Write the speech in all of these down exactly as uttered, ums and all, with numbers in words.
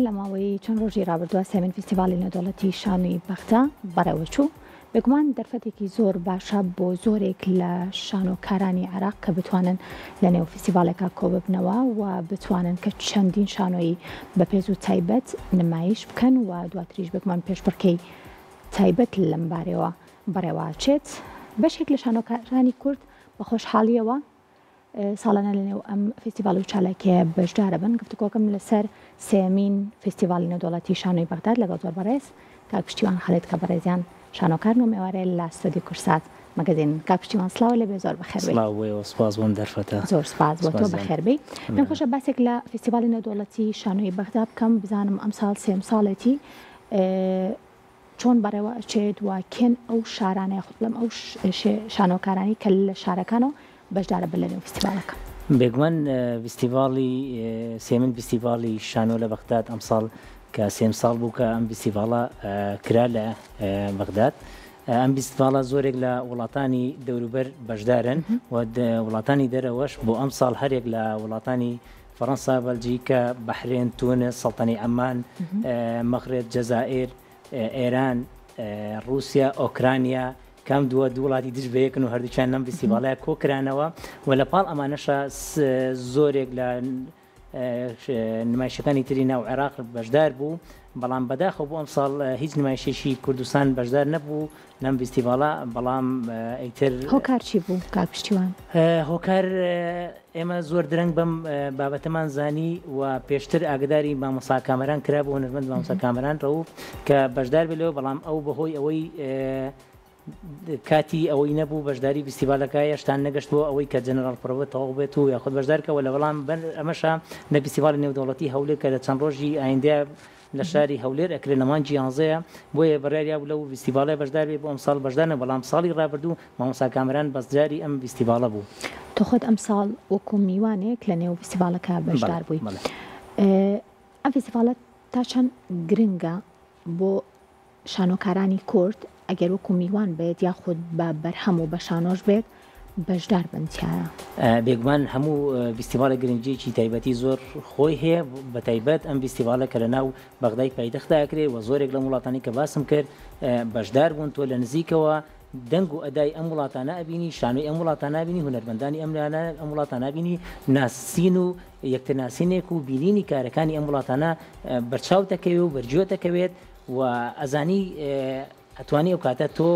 لە ماوەی چەند ڕۆژی ڕابردووە سێمین فستیڤالی نێودەوڵەتی شانۆی بەختە بەڕێوەچوو بێگومان دەرفەتێکی زۆر باشە بۆ زۆرێک لە شانۆکارانی عێراق کە بتوانن لە نێو فستیڤالێکە کۆ ببنەوە و بتوانن کە چەندین شانۆی بەپێز و تایبەت نمایش بکەن و دواتریش بێگومان پێشبڕکەی تایبەت لەم بارەوە بەڕێوەچێت. بەشێک لە شانۆکارانی کورد بە خۆشحاڵیەوە ساڵانە لە نێو ئەم فستیڤال و چالاکیە بەشدارە بن. گفتوگۆکەم لەسەر سێمین فستیڤالی نێودەوڵەتی شانۆی بەغداد لەگەڵ زۆر بەڕێز کاک پشتیوان خەلید کە بەڕێزیان شانۆکارن و میوارەیە لە ستۆدیۆ کورسات مەگەزین. کاک پشتیوان سڵاو لەبێ زۆر بەخێربێ. سپاس بۆم دەرفەتە. زۆر سپاس بۆ تۆ بەخێربێ. پێم خۆشە باسێک لە فستیڤالی نێودەوڵەتی شانۆی بەغداد بکەم بزانم ئەم ساڵ سێم ساڵێتی چۆن بەڕێوە ئەچێت و کێن ئەو شارانەیە خۆ بڵێم ئەو شانۆکارانی کە لە شارەکانەوە بەشدارە بن لە نێو فستیڤالەکە. بێگومان فستیڤالی سێمین فستیڤالی شانۆ لە بەغداد ئەم ساڵ کە سێم ساڵ بوو کە ئەم فستیڤاڵە کرا لە بەغداد. ئەم فستیڤاڵە زۆرێک لە وڵاتانی دەوروبەر بەشدارن و وڵاتانی دەرەوەش بۆ ئەم ساڵ هەرێک لە وڵاتانی فەڕەنسا، بەلجیکا، بەحرێن، تونس، سەڵتەنی عەمان، مەغرب، جەزائیر، ئێران، رووسیا، ئۆکرانیا کام دووە دوو وڵاتی دژ بەیەکن و هەردووچیان لەم فستیڤاڵەیە کۆکرانەوە و لە پاڵ ئەمانەشە زۆرێک لە نمایشەکانی تری ناو عێراق بەشدار بوو. بەڵام بەداخەوە بۆ ئەم ساڵ هیچ نمایشێکی کوردستان بەشدار نەبوو لەم فستیڤاڵە. بەڵام ئەیتر هۆکار چی بوو کاک پشتیوان؟ هۆکار ئێمە زۆر درەنگ بەم بابەتەمان زانی و پێشتر ئاگداری مامۆستا کامەران کرا بۆ هونەرمەند مامۆستا کامەران ڕەوو کە بەشدار بێتەوە. بەڵام ئەو بەهۆی ئەوەی کاتی ئەوەی نەبوو بەشداری فستیڤالەکە هێشتان نەگەشت بۆ ئەوەی کە جەنەرال پڕۆڤە تەواو بێت و یاخود بەشدارکەوە لە بەڵام ئەمەشە لە فستیڤالی نێودەوڵەتی هەولێر کە لە چەند ڕۆژی ئایندە لە شاری هەولێر ئەکرێت لە مانگی یانزەیە بۆیە بەڕێریا لەو فستیڤالە بەشدار بێت بۆ ئەم ساڵ بەشدار نەبوو. بەڵام ساڵی ڕابردوو مامۆستا کامەران بەشداری ئەم فستیڤالە بوو. تۆ خۆت ئەم ساڵ وەکو میوانێک لە نێو فستیڤالەکە بەشدار بووی. ئەم فستیڤالە تا چەند گرنگە بۆ شانۆکارانی کورد ئەگەر وەکو میوان بێت یاخود بە بەرهەم و بە شانۆش بێت بەشدار بن تیایە؟ بێگومان هەموو فستیڤالە گرنگیەکی تایبەتی زۆر خۆی هەیە بە تایبەت ئەم فستیڤالە کە لە ناو بەغدای پایتەختدا ئەکرێت و زۆرێک لە وڵاتانی کە باسم کرد بەشدار بوون. تۆ لە نزیکەوە دەنگ و ئەدای ئەم وڵاتانە ئەبینی، شانۆی ئەم وڵاتانە بینی، هونەرمەندانی ئەم وڵاتانە بینی، ناسین و یەکترناسینێک و بینینی کارەکانی ئەم وڵاتانە بەرچاو دەکەوێت و بەرجۆ دەکەوێت و ئەزانی ئەتوانی ئەو کاتە تۆ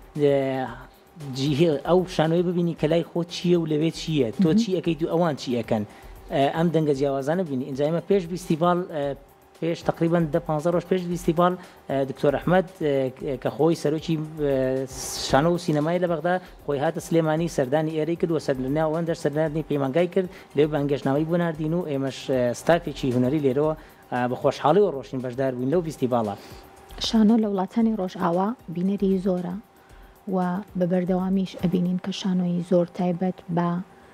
ئەو شانۆی ببینی کە لای خۆت چییە و لەوێ چییە، تۆ چی ئەەکەیت و ئەوان چی ئەەکەن. ئەم دەنگە جیاوازانە بینی. ئینجا ئێمە پێش فستیڤال پێش تقریبا دە پانزە ڕۆژ پێش فستیڤال دکتۆر ئەحمەد کە خۆی سەرۆکی شانۆ و سینەمای لە بەغدا خۆی هاتە سلێمانی سەردانی ئێرەی کرد و سەر لە ناو ئەوەندە سەردانی پەیمانگای کرد لێو بانگێژناوی بۆ ناردین و ئێمەش ستافێکی هونەری لێرەوە بە خۆشحاڵیەوە ڕۆشتین بەشدار بووین لەو فستیڤاڵە. شانۆ لە وڵاتانی ڕۆژئاوا بینەری زۆرە و بە بەردەوامیش ئەبینین کە شانۆی زۆر تایبەت بە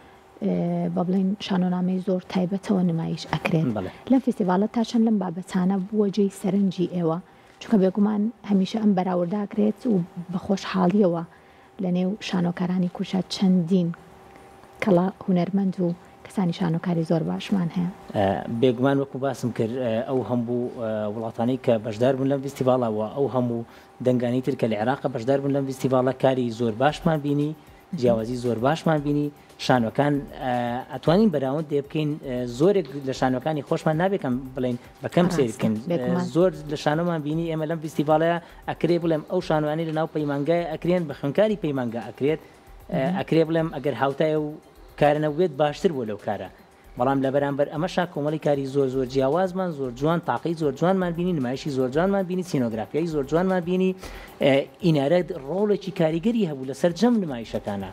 بە بڵێن شانۆنامەی زۆر تایبەتەوە نمایش ئەکرێت. لەم فستیڤالە تا چەند لەم بابەتانە بووە جێی سەرنجی ئێوە؟ چونکە بێگومان هەمیشە ئەم بەراورداکرێت و بە خۆشحاڵیەوە لە نێو شانۆکارانی کوردشە چەندین کەڵا هونەرمەند و کەسانی شانۆکاری زۆر باشمان هەیە. بێگومان وەکو باسم کرد ئەو هەموو وڵاتانی کە بەشدار بوون لەم فستیڤاڵەوە ئەو هەموو دەنگانی تر کە لە عێراق بەشدار بوون لەم فستیڤاڵە کاری زۆر باشمان بینی، جیاوازی زۆر باشمان بینی. شانۆکان ئەتوانین بەراورد دێ بکەین. زۆرێک لە شانۆکانی خۆشمان نابێکم بڵێن بەکەم سیرکەن. زۆر لە شانۆمان بینی ئێمە لەم فستیڤاڵەیە ئەکرێ بڵێم ئەو شانوانی لە ناو پەیمانگای ئەکرێن بە خوێندکاری پەیمانگا ئەکرێت ئەکرێ بڵێم ئەگەر هاوتایە و کارنە بێت باشتر بۆ لەو کارە. بەڵام لە بەرامبەر ئەمەشا کۆمەڵی کاری زۆر زۆر جیاوازمان زۆر جوان تاقی زۆر جوانمان بینی، نمایشی زۆر جوانمان بینی، سینۆگرافیایی زۆر جوانمان بینی. ئینارە ڕۆڵێکی کاریگەری هەبوو لەسەر جەم نمایشەکانە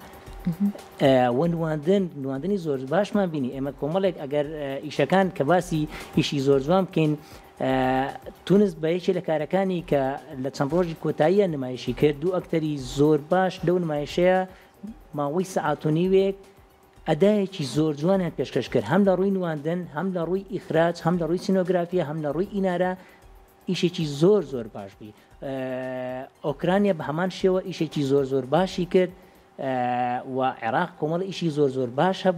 و نواندن نواندنی زۆر باشمان بینی. ئێمە کۆمەڵێک ئەگەر ئیشەکان کە باسی ئیشی زۆر جوان بکەین تونس بە یەکێ لە کارەکانی کە لە چەند ڕۆژی کۆتاییە نمایشی کرد دوو ئەکتەری زۆر باش لەو نمایشەیە ماوەی سەعات و نیوێک ئەدایەکی زۆر جوانیان پێشکەش کرد هەم لە ڕووی نواندن، هەم لە ڕووی ئیخراج، هەم لە ڕووی سینۆگرافیا، هەم لە ڕووی ئینارە ئیشێکی زۆر زۆر باش بووی. ئۆکرانیا بە هەمان شێوە ئیشێکی زۆر زۆر باشی کرد و عێراق کۆمەڵ ئیشی زۆر زۆر باش هەبوو.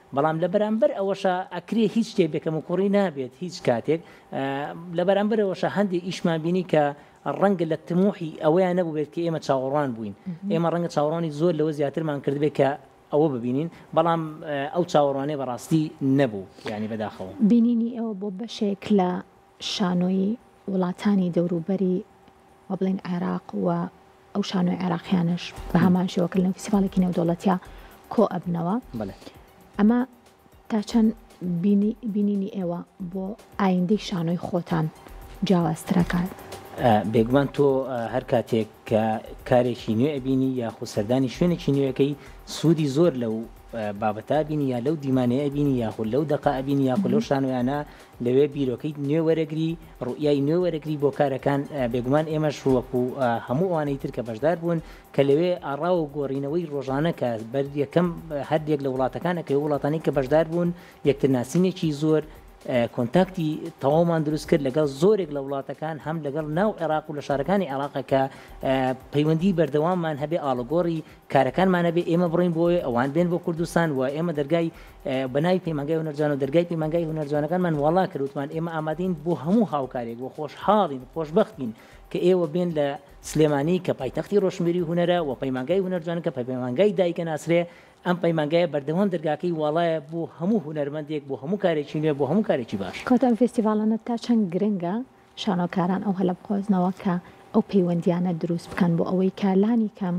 بەڵام لە بەرامبەر ئەوەشە ئەکرێ هیچ شتێک بێکەم و کوڕی نابێت هیچ کاتێک لە بەرامبەر ئەوەشە هەندێک ئیشمان بینی کە ڕەنگە لە تموحی ئەوەیان نەبوو بێت کە ئێمە چاوەڕوان بووین ئێمە ڕەنگە چاوەڕوانی زۆر لەوە زیاترمان کردبێت کە ئەوە ببینین بەڵام ئەو چاوەڕوانەی بەڕاستی نەبوو یعنی بەداخەوە بینینی ئەوە بۆ بەشێک لە شانۆی وڵاتانی دەوروبەری وە بڵێن عێراق و ئەو شانۆی عێراقیانش بە هەمان شێوەکە لەنێو فستیڤالێکی نێودەوڵەتیە کۆ ئەبنەوە ئەمە تا چەند بینینی ئێوە بۆ ئایندەی شانۆی خۆتان جیاوازترەکات بێگومان تۆ هەر کاتێک کە کارێکی نوێ ئەبینی یاخود سەردانی شوێنێکی نوێەکەی سوودی زۆر لەو بابەتا بینی یا لەو دیمانەیە بینی یاخود لەو دقا ئەبینی یاخود لەو شانۆیانە لەوێ بیرۆکەی نوێ وەرەگری ڕوئیای نوێ وەرەگری بۆ کارەکان بێگومان ئێمەش وەکو هەموو ئەوانەی تر کە بەشدار بوون کە لەوێ ئاڕاو و گۆڕینەوەی ڕۆژانە کە بەر یەکەم هەردێک لە وڵاتەکانە کە وڵاتانی کە بەشدار بوون یەکترناسینێکی زۆر کۆنتاکتی تەواومان دروست کرد لەگەڵ زۆرێک لە وڵاتەکان هەم لەگەڵ ناو عێراق و لە شارەکانی عێراقە کە پەیوەندی بەردەواممان هەبێ ئاڵگۆڕی کارەکانمان هەبێ ئێمە بڕین بۆی ئەوان بێن بۆ کوردستان و ئێمە دەرگای بەناوی پەیمانگای هونەرجوان و دەرگای پەیمانگای هونەرجوانەکانمان وەڵا کردوتمان ئێمە ئامادەین بۆ هەموو هاوکارێک بۆ خۆشحاڵین خۆشبەختین کە ئێوە بێن لە سلێمانی کە پایتەختی ڕۆشنبیری هونەرە و پەیمانگای هونەرجوان کە پەیمانگای دایکە ناسرێ ئەم پەیمانگایە بەردەوام دەرگاکەی وڵایە بۆ هەموو هونەرمەندێک بۆ هەموو کارێکی نوێ بۆ هەموو کارێکی باش کۆتەم فستیڤالانە تا چەند گرنگە شانۆکاران ئەو هەلە بخۆزنەوە کە ئەو پەیوەندیانە دروست بکەن بۆ ئەوەی کالانی کەم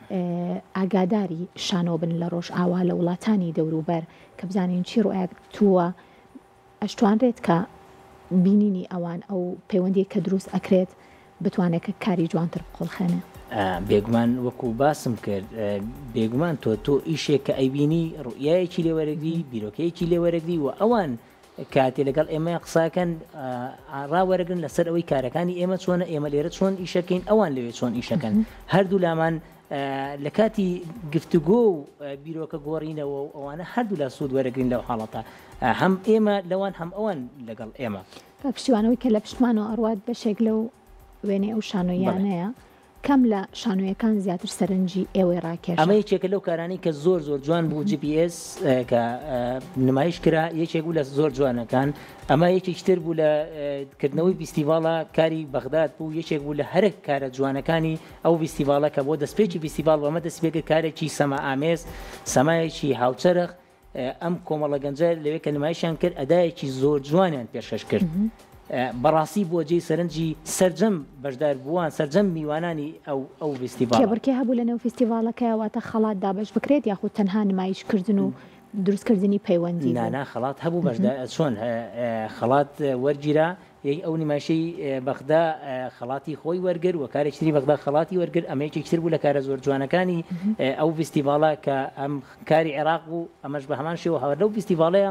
ئاگاداری شانۆ بن لە ڕۆژ ئاوا لە وڵاتانی دەوروبەر کە بزانین چی ڕۆیەکتووە ئەشتوانرێت کە بینینی ئەوان ئەو پەیوەندی کە دروست ئەکرێت بتوانێت کە کاری جوانتر بخۆڵخێنێ بێگومان وەکو باسم کرد بێگومان تۆ تۆ ئیشێک کە ئەیبینی ڕوئیایەکی لێوەرەگری بیرۆکەیەکی لێوەرەگری و ئەوان کاتێ لەگەڵ ئێمە قساکەن ڕاوەرەگرن لەسەر ئەوەی کارەکانی ئێمە چۆنە ئێمە لێرە چۆن ئیشەکەین ئەوان لەوێ چۆن ئیشەکەن هەردوو لامان لە کاتی گفتوگۆ و بیرۆکە گۆڕینەوە و ئەوانە هەردوو لا سوود وەرەگرین لەو حاڵەتە هەم ئێمە لەوان هەم ئەوان لەگەڵ ئێمە پشتیوانەوەی کە لە پشتمانەوە ئەڕوات بەشێک لەو وێنێ ئەو شانۆیانەیە کەم لە شانۆیەکان زیاتر سەرنجی ئێوەی ڕاکێش ئەمە یەکێکە لەو کارانی کە زۆر زۆر جوان بوو جی پی ئێس کە نمایش کرا یەکێک بوو لە زۆر جوانەکان ئەمە یەکێکتر بوو لە کردنەوەی فستیڤاڵە کاری بەغداد بوو یەکێک بوو لە هەرێک کارە جوانەکانی ئەو فستیڤاڵە کە بۆ دەستپێکی فستیڤاڵ ئەمە دەستپێکە کارێکی سەما ئامێز سەمایەکی هاوچەرخ ئەم کۆمەڵە گەنجە لەوێ کە نمایشیان کرد ئەدایەکی زۆر جوانیان پێشکەش کرد بەڕاستی بۆ جێی سەرنجی سەرجەم بەشدار بووان سەرجەم میوانانی ئەو ئەو فستیڤاڵ کێبڕکێ هەبوو لەنێو فستیڤاڵەکە واتە خەڵات دابش بکرێت یاخود تەنها نمایشکردن و دروستکردنی پەیوەندی نانا خەڵات هەبوو بەشدار چۆن خەڵات وەرگیرا ئەو نمایشەی بەغدا خەڵاتی خۆی وەرگر و کارێکتری بەغدا خەڵاتی وەرگر ئەمەیەکێکتر بوو لە کارە زۆر جوانەکانی ئەو فستیڤاڵە کە ئەم کاری عێراق بوو ئەمەش بە هەمان شێوە هەوە لەو فستیڤاڵەیە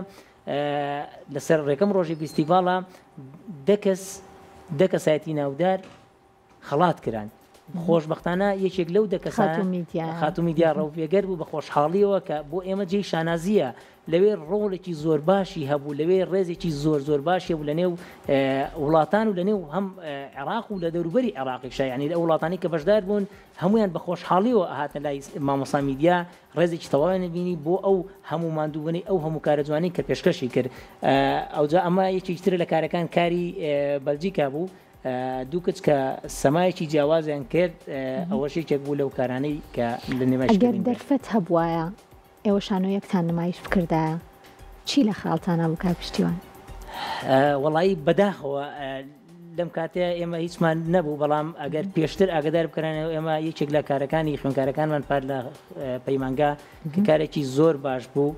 لەسەر ڕێکەم ڕۆژی فستیڤاڵە دەکەس دەکەسایەتی ناودار خەڵات کران خۆشبەختانە یەکێک لەو دەکەسان خاتومیدیا ڕەوپێگەر بوو بە خۆشحاڵیەوە کە بۆ ئێمە جێی شانازیە لەوێ ڕۆڵێکی زۆر باشی هەبوو لەوێ ڕێزێکی زۆر زۆر باشی بوو لە نێو وڵاتان و لە نێو هەم عێراق و لە دەوروبەری عێراقیشە یعنی لە وڵاتانی کە بەشدار بوون هەمویان بە خۆشحاڵیەوە هاتە لای مامۆستا میدیا ڕێزێکی تەواوی نبینی بۆ ئەو هەموو ماندووبوونی ئەو هەموو کارە جوانی کە پێشکەشی کرد ئەوجا ئەمە یەکێکتر لە کارەکان کاری بەلجیکا بوو دوو کچ کە سەمایەکی جیاوازیان کرد ئەوەش یەکێک بوو لەو کارانەی کە لە نمایشکردن ئەگەر دەرفەت هەبوایە ئێوە شانۆیەکتان نمایش بکردایە چی لە خاڵتانە بوو کار پشتیوان وەڵایی بەداخەوە لەم کاتەیە ئێمە هیچمان نەبوو بەڵام ئەگەر پێشتر ئاگدار بکەنەوە ئێمە یەکێک لە کارەکانی خوێنکارەکانمان پار لە پەیمانگا کە کارێکی زۆر باش بوو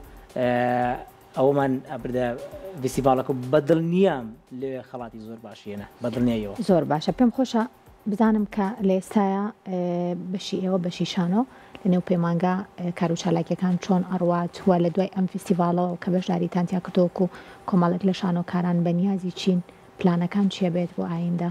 ئەومان ئەبردە فستیڤاڵەکە بەدڵنیام لێ خەڵاتی زۆر باشیێنە بەدڵنیایەوە زۆر باشە پێم خۆشە بزانم کە لە ئێستاە بەشی ئێوە بەشی شانۆ لە نێو پەیمانگا کار و چالاکیەکان چۆن ئەڕوات وە لە دوای ئەم فستیڤاڵەوە کە بەشداریتان تیا کردووەکو و کۆمەڵێک لە شانۆکاران بەنیازی چین پلانەکان چیە بێت بۆ ئایندە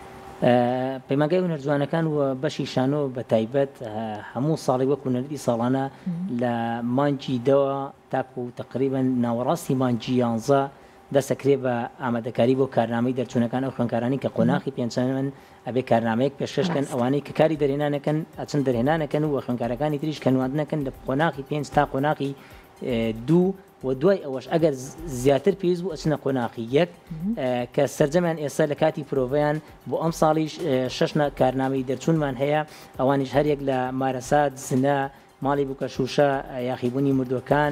پەیمانگای هونەرجوانەکان و بەشی شانۆ بە تایبەت هەموو ساڵی وەکو نەریتی ساڵانە لە مانجی دەوە تاکو و تقریبا ناوەڕاستی مانجی یانزە دەسەکرێ بە ئامادەکاری بۆ کارنامەی دەرچوونەکان ئەو خوێنکارانی کە قۆناغی پێنجەمن ئەبێ کارنامەیەک پێشکەشکەن ئەوانەی کە کاری دەرهێنانەکەن ئەچەند دەرهێنانەکەن و خوێنکارەکانی تریش کەنواندنەکەن لە قۆناغی پێنج تا قۆناغی دوو و دوای ئەوەش ئەگەر زیاتر پێویست بوو ئەچنە قۆناغی یەک کە سەرجەمیان ئێستا لە کاتی پرۆڤیان بۆ ئەم ساڵیش شەش کارنامەی دەرچوونمان هەیە ئەوانیش هەرێک لە مارەسات زنە ماڵی بووکە شوشە یاخیبوونی مردوەکان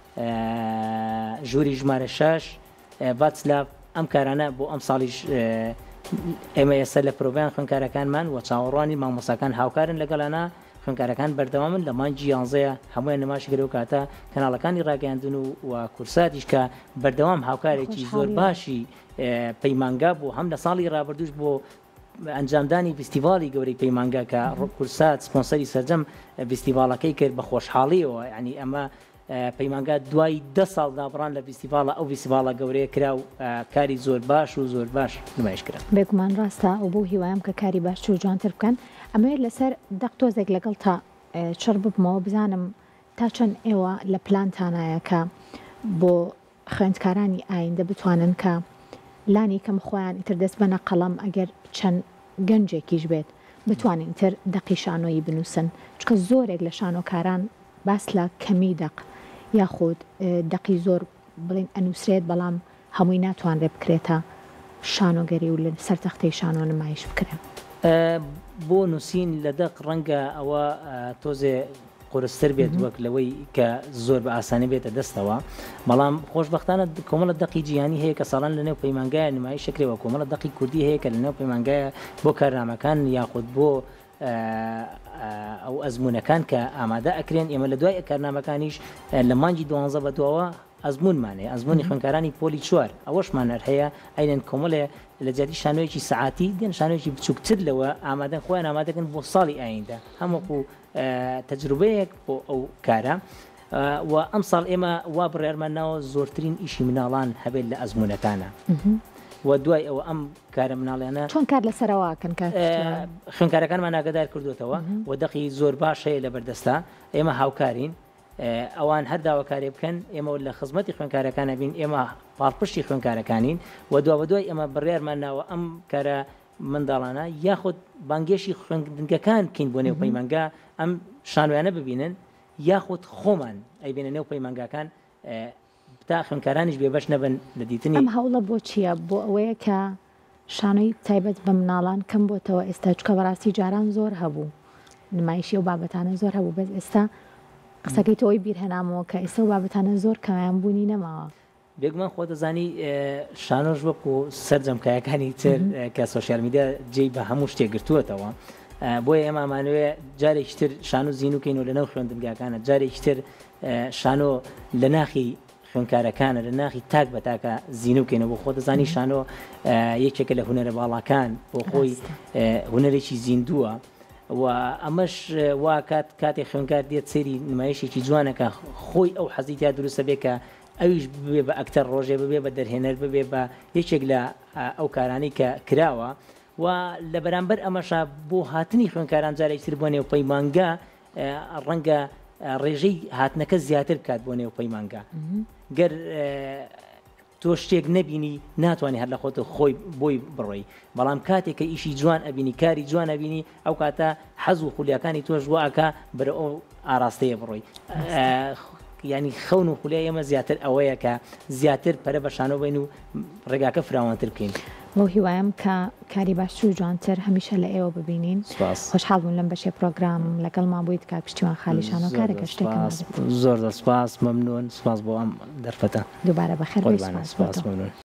ژووری ژمارە شەش باتسلاف ئەم کارانە بۆ ئەم ساڵیش ئێمە ئێستا لە پرۆڤیان خوێندکارەکانمان و چاوەڕوانی مامۆساکان هاوکارن لەگەڵانە خوێندکارەکان بەردەوامن لە مانگی یانزەیە هەمویان نماشی گەرەوە کاتە کەناڵەکانی ڕاگەاندن و کورساتیش کە بەردەوام هاوکارێکی زۆر باشی پەیمانگا بوو هەم لە ساڵی ڕابردوش بۆ ئەنجامدانی فستیڤالی گەورەی پەیمانگا کە کورسات سپۆنسەری سەرجەم فستیڤالەکەی کرد بە خۆشحاڵیەوە ینی ئەمە پەیمانگا دوای دە ساڵ دابڕان لە فستیڤالە ئەو فستیڤالە گەورەیە کرا و کاری زۆر باش و زۆر باش نمایش کرا بێگومان ڕاستە و بۆ هیوایم کە کاری باشتر و جوانتر بکەن ئەمەوێت لەسەر دەقتۆزێک لەگەڵ تا چڕ ببمەوە بزانم تا چەند ئێوە لە پلانتانایە کە بۆ خوێندکارانی ئایندە بتوانن کە لانی کەم خۆیان ئیتر دەست بەنە قەڵەم ئەگەر چەند گەنجێکیش بێت بتوانین تر دەقی شانۆیی بنووسن چکە زۆرێک لە شانۆکاران باس لە کەمی دەق یاخود دەقی زۆر بڵین ئەنووسرێت بەڵام هەمووی ناتوانرێ بکرێتە شانۆگەری و لە سەرتەختەی شانۆ نمایش بکرێت بۆ نووسین لە دەق ڕەنگە ئەوە تۆزێ قورستر بێت وەک لەوەی کە زۆر بە ئاسانی بێتە دەستەوە بەڵام خۆشبەختانە کۆمەڵە دەقی جیهانی هەیە کە ساڵان لە نێو پەیمانگایە نمایش شکرێەوە کۆمەڵە دەقی کوردی هەیە کە لە نێو پەیمانگایە بۆ کارنامەکان یاخود بۆ ئەو ئەزمونونەکان کە ئامادە ئەکرێن ئێمە لە دوای کارنامەکانیش لە مانگی دوانزە بە دواوە ئەزمونمانێ ئەزمموی خوێنکارانی پۆلی چوار ئەوەشمان هەیە ئەینەن کۆمەڵێ لە جدی شانۆیەکی سعاتی دێن شانۆیەکی بچووکتر لەوە ئامادەن خۆیان ئامادەکەن بۆ ساڵی ئایندە هەموو تەجروبەیەک بۆ ئەو کارە و ئەم ساڵ ئێمە وا بڕێرمانناوە زۆرترین ئیشی مناڵان هەبێت لە ئەزمونونەکانە و دوای ئەوە ئەم کارە مناڵیانە چۆن کار لەسەرەوەکەن خوێنکارەکانمان ئاگادار کردوێتەوە و دەقی زۆر باش هەیە لە بەردەستا ئێمە هاوکارین ئەوان هەر داواکاری بکەن ئێمە لە خزمەتی خوێنکارەکانە بین ئێمە پاڵپشتی خوێنکارەکانین و دوا بە دوای ئێمە بڕیارمان ناوە ئەم کارە منداڵانە یاخود بانگێشی خوێندنگەکان بکەین بۆ نێو پەیمانگا ئەم شانویانە ببینن یاخود خۆمان ئەیبێنە نێو پەیمانگاکان تا خوێنکارانیش بێبەش نەبن لە دیتنی ئەم هەوڵە بۆ چییە بۆ ئەوەیە کە شانۆی تایبەت بە مناڵان کەم بۆتەوە ئێستا چکە بەڕاستی جاران زۆر هەبوو نمایشی و بابەتانە زۆر هەبوو بەس ئێستا قسەکەی تۆی بیر هەنامەوە کە ئێستا و بابەتانە زۆر کەمیان بوونی نەماوە بێگومان خۆ دەزانی شانۆژ وەکو سەرجەمکایەکانی تر کە سۆشیال میدیا جێی بە هەموو شتێک گرتووەتەوە بۆیە ئێمە ئەمانوێ جارێکی تر شانۆ زیینوکەین و لەنەو خوێندنگاکانە جارێکی تر شانۆ لە ناخی خوێنکارەکانە لە ناخی تاک بە تاکە زیینوکەینەوە بۆ خۆ دەزانی شانۆ یەکێکە لە هونەرە باڵاکان بۆ خۆی هونەرێکی زیندووە و ئەمەش وا کات کاتێک خوێنکار دێت سەیری نمایشێکی جوانەکە خۆی ئەو حەزیتیا دروستە بێ کە ئەویش ببێ بە ئەکتەر ڕۆژێ ببێ بە دەرهێنەر ببێ بە یەکێک لە ئەو کارانی کە کراوە و لە بەرامبەر ئەمەشا بۆ هاتنی خوێنکاران جارێکتر بۆ نێو پەیمانگا ڕەنگە ڕێژەی هاتنەکە زیاتر بکات بۆ نێو پەیمانگا گەر تۆ شتێک نەبینی ناتوانانی هەر لە خۆتە خۆی بۆی بڕۆی بەڵام کاتێککە ئیشی جوان ئەبینی کاری جوان ئەبینی ئەو کاتە حەز و خولیاکانی تۆش واکە بەرە ئەو ئاراستەیە بڕۆی ینی خەون و خولیای ئێمە زیاتر ئەوەیە کە زیاتر پەرە بە شانۆ بین و ڕێگاکە فراوانتر بکەین بۆ هیوایم کە کاری باشتر و جوانتر هەمیشە لە ئێوە ببینین خۆشحاڵ بوون لەم بەشێ پرۆگرام لەگەڵمان بوویت کە پشتیوان خالی شانۆکارێکە شتێکم زۆر سپاس مەمنون سپاس بۆ ئەم دەرفەتە دووبارە بەخێر سپاس مەمنون